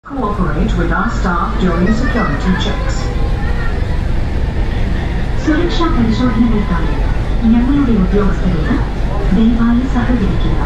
Cooperate with our staff during security checks. സുരക്ഷാ പരിശോധനകൾക്കായി ഞങ്ങളുടെ ഉദ്യോഗസ്ഥരോട് ദയവായി സഹകരിക്കുക.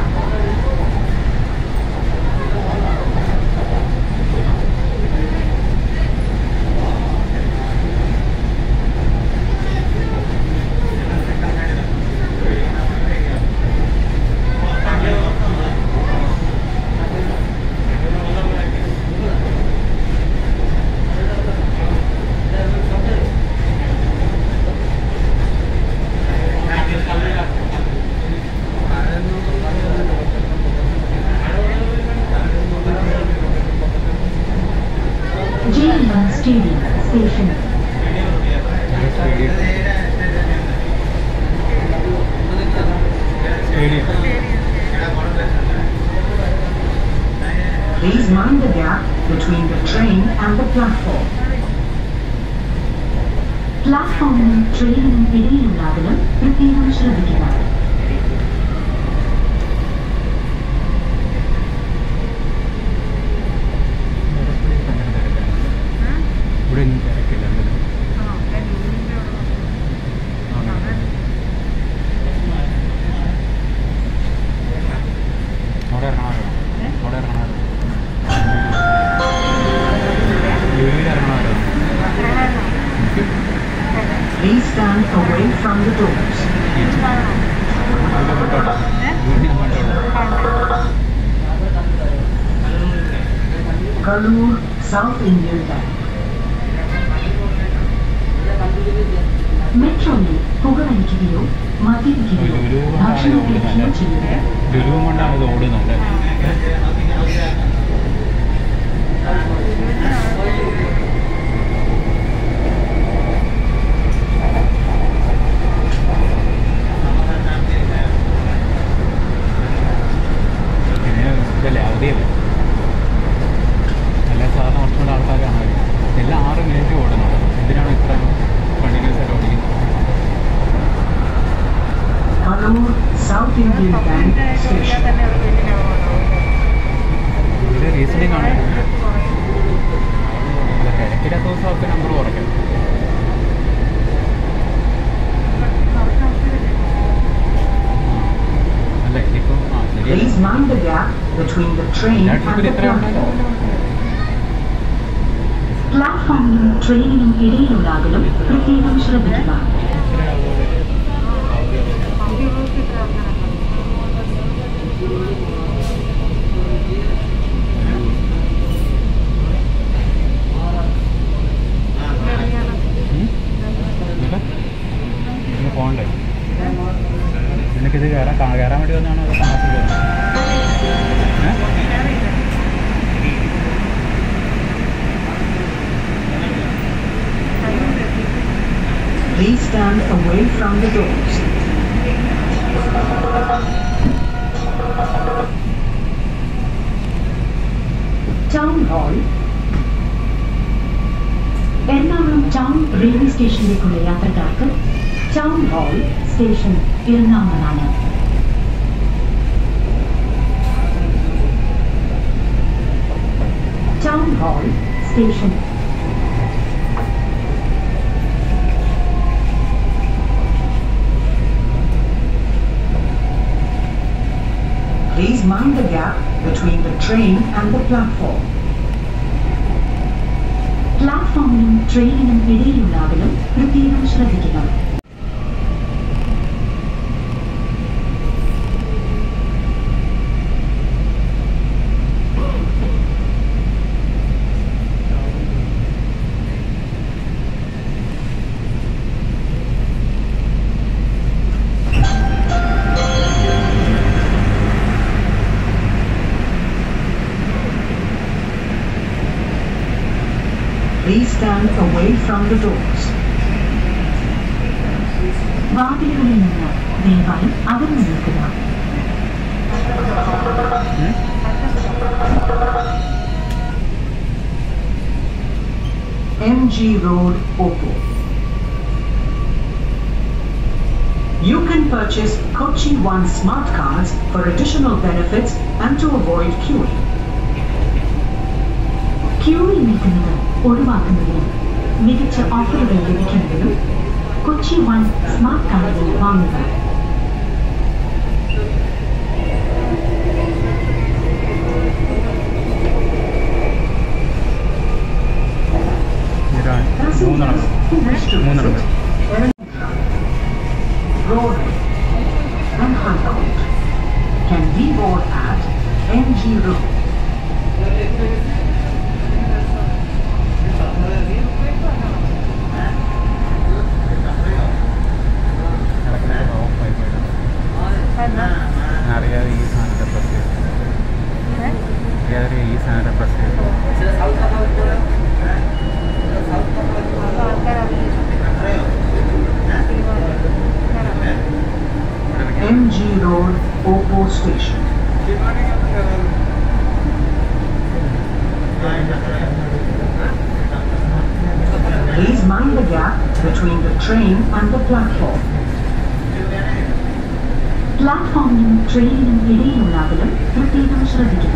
Stadium station. Please mind the gap between the train and the platform. പ്ലാറ്റ്ഫോമിനും ട്രെയിനിനും ഇടയിലുള്ള അകലം പ്രത്യേകം ശ്രദ്ധിക്കുക. Please stand away from the doors. Kalur, South Indian Bank. മെട്രോയിൽ പുകവലിക്കുകയോ മദ്യപിക്കുകയോ ഭക്ഷണം കഴിക്കുകയോ ചെയ്യുന്നത് ഓടുന്നുണ്ട്. ഇതല്ലേ അവധിയല്ലേ, എല്ലാ സാധാരണ കുറച്ചുകൂടെ ആൾക്കാരാണ്. എല്ലാം 6 മിനിറ്റ് ഓടുന്നുണ്ട്. എന്തിനാണ് ഇത്ര കണ്ടിന്യൂസ് ആയിട്ട് ഓടിക്കുന്നത്? South Indian Bank Station. ഇത് റീസണിങ് ആണ്. തിരക്കില്ലാത്ത ദിവസമൊക്കെ നമ്പർ കുറയ്ക്കും. അല്ല ഇതിപ്പം Please mind the gap between the train and the platform. പ്ലാറ്റ്ഫോമിനും ട്രെയിനിനും ഇടയിലുള്ള അകലം പ്രത്യേകം ശ്രദ്ധിക്കുക. പോകണ്ടേ? നിനക്കിത് കയറാൻ വേണ്ടി വന്നാണോ അതോ താമസിക്കുന്നത്? Please stand away from the doors. Town hall. Ernakulam town railway സ്റ്റേഷനിലേക്കുള്ള യാത്രക്കാർക്ക് ടൗൺ ഹാൾ സ്റ്റേഷൻ എറണാകുളമാണ്. Town hall station. Please mind the gap between the train and the platform. പ്ലാറ്റ്ഫോമിനും ട്രെയിനിനും ഇടയിലുള്ള അകലം പ്രത്യേകം ശ്രദ്ധിക്കുക. Please stand away from the doors. വാതിലുകളിൽ നിന്ന് ദയവായി അകന്നു നിൽക്കുക. MG Road, Oppo. You can purchase Kochi One smart cards for additional benefits and to avoid queuing. ക്യൂവിൽ നിൽക്കുന്നത് ഒഴിവാക്കുന്നതിനും മികച്ച ഓഫറുകൾ ലഭിക്കുന്നതിനും കൊച്ചി വൺ സ്മാർട്ട് കാർഡുകൾ വാങ്ങുക. മൂന്നെണ്ണം Road and High Court can deboard at MG Road. അറിയാതെ ഈ സാധനത്തെ പ്രസ് ചെയ്തു. അറിയാതെ ഈ സാധനത്തെ പ്രസ് ചെയ്തു. MG Road, Oppo Station. Please mind the gap between the train and the platform. പ്ലാറ്റ്ഫോമിനും ട്രെയിനിനും ഇടയിലുള്ള അകലം പ്രത്യേകം ശ്രദ്ധിക്കുക.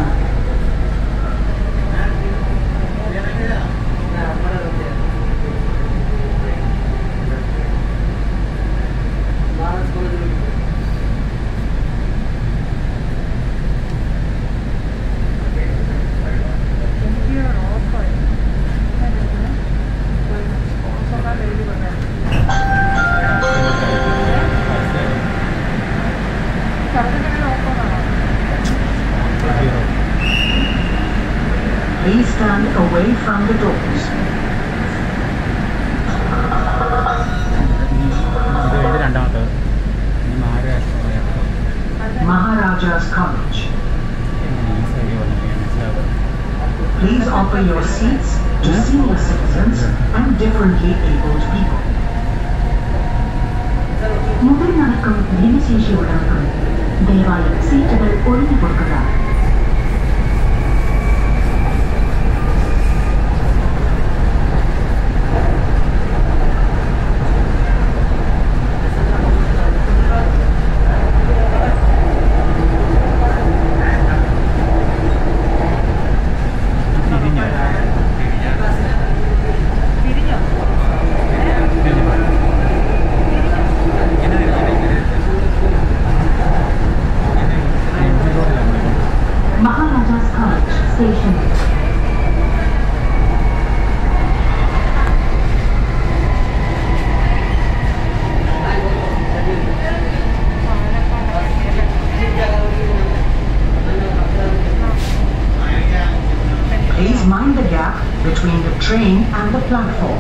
Please stand away from the doors. Maharaja's College. Please offer your seats to senior citizens and differently abled people. മുതിർന്നവർക്കും ഭിന്നശേഷിയുള്ളവർക്കും ദയവായി സീറ്റുകൾ ഒഴിഞ്ഞു കൊടുക്കുക. Maharaja's College Station. Please mind the gap between the train and the platform.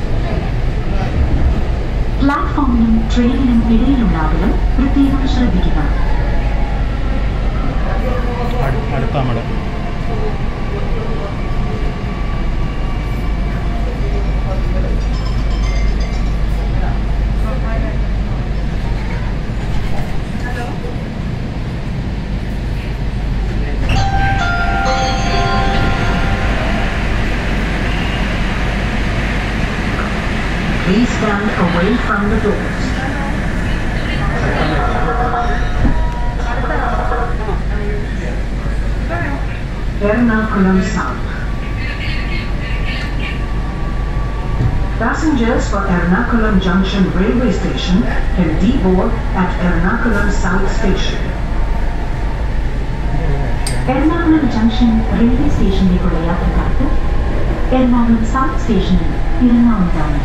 പ്ലാറ്റ്ഫോമിനും ട്രെയിനിനും ഇടയിലുള്ള അകലം പ്രത്യേകം ശ്രദ്ധിക്കുക. അടുത്ത നമ്മുടെ Please stand away from the doors. Ernakulam South. Passengers for Ernakulam Junction Railway Station can deboard at Ernakulam South Station. Ernakulam junction railway സ്റ്റേഷനിലേക്കുള്ള യാത്രക്കാർക്ക് എറണാകുളം സൗത്ത് സ്റ്റേഷനിൽ ഇറങ്ങാവുന്നതാണ്.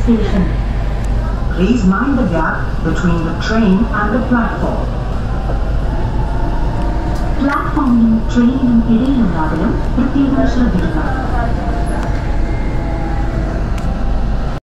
station. Please mind the gap between the train and the platform. പ്ലാറ്റ്ഫോമിനും ട്രെയിനിനും ഇടയിലുണ്ടാകലും പ്രത്യേകം ശ്രദ്ധിക്കുക.